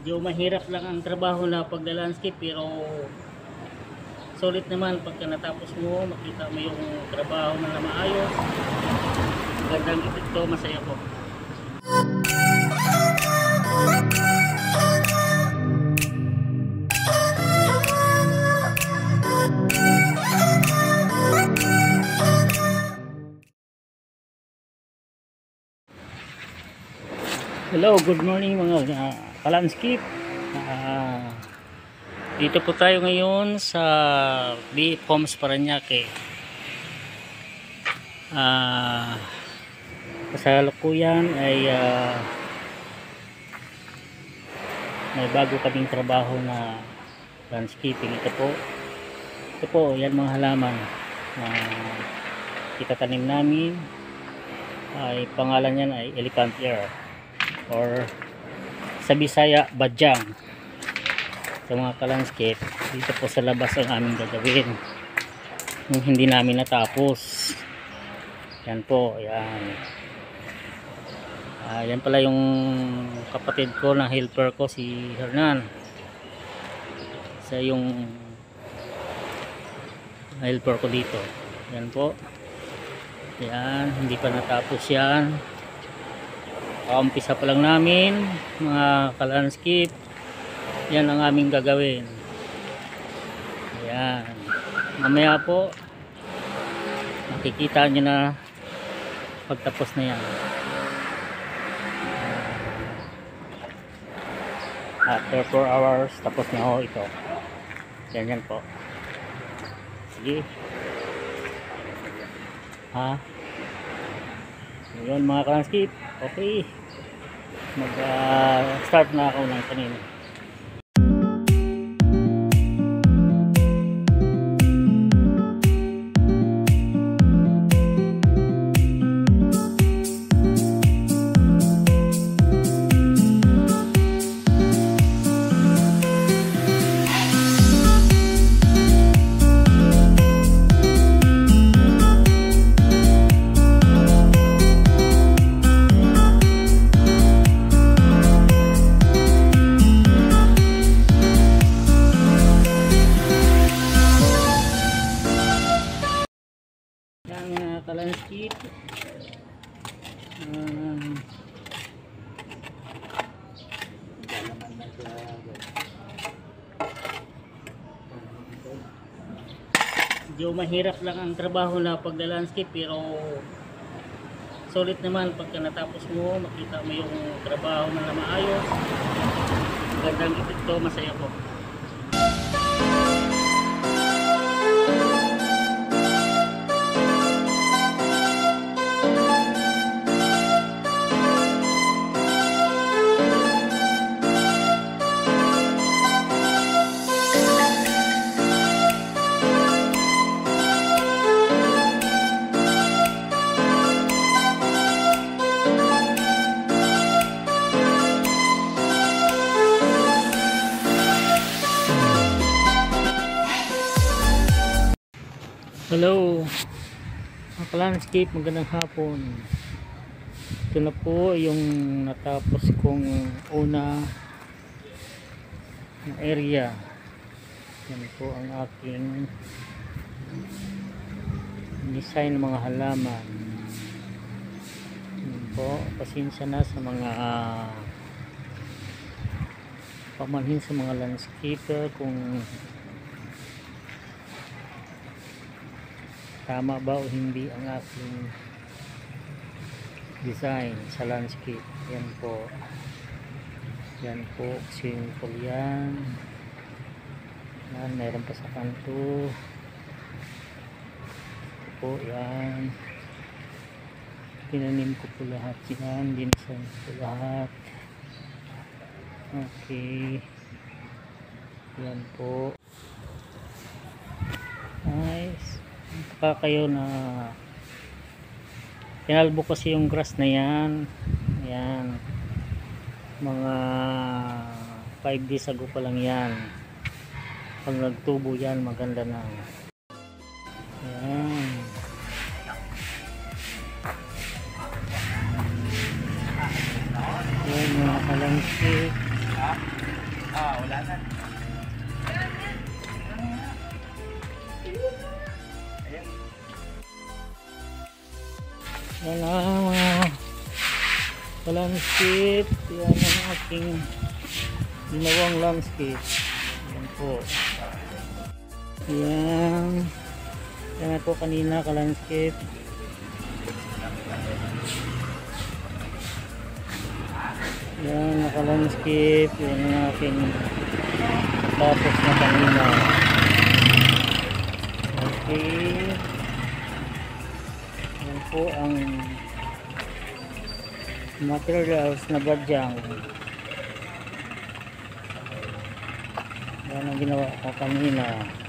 Medyo mahirap lang ang trabaho na pagla-landscape, pero solid naman pagka natapos mo, makita mo yung trabaho na maayos, gandang epekto, masaya po. Hello, good morning mga ka-landscape. Dito po tayo ngayon sa BF Homes Parañaque. Kasalukuyan ay may bago kaming trabaho na landscaping. Ito po, yan mga halaman na itatanim namin. Ay pangalan niyan ay elephant ear, or sa Bisaya badyang. Sa mga ka-landscape, dito po sa labas ang aming gagawin yung hindi namin natapos. Yan po, yan. Yan pala yung kapatid ko na helper ko, si Roldan. Sa yung helper ko dito. Yan po, yan, hindi pa natapos yan. Umpisa pa lang namin mga ka-landscape. Yan ang aming gagawin. Yan, mamaya po makikita nyo na pagtapos na yan. After 4 hours tapos na ho ito. Yan po. Sige. Yun mga ka-landscape. Okay, mag-start na ako ng tanim. Landscape, medyo mahirap lang ang trabaho na pagla-landscape, pero solid naman pagka natapos mo, makita mo yung trabaho na maayos, gandang epekto, masaya po. Hello mga ka-landscape, magandang hapon. Ito na po yung natapos kong una na area. Yan po ang aking design ng mga halaman. Yan po, pasensya na sa mga pamanhin sa mga landscaper kung tama ba o hindi ang aking design sa landscape. Yan po, simple yan. Mayroon pa sa kanto. Ito po, yan, tinanim ko po lahat yan, dinisign ko po lahat. Okay, yan po, nice. Baka kayo na tinalbo kasi yung grass na yan. Yan, mga 5 days ago pa lang yan. Pag nagtubo yan, maganda na. Yan, yan mga ka-landscape. Yan ang mga landscape. Yan ang aking ginawang landscape. Yan po. Yan. Yan po kanina ka-landscape. Yan naka-landscape. Yan ang aking tapos na kanina. Okay. Yan po ang materials na badyang. Yan ang ginawa ko kanina.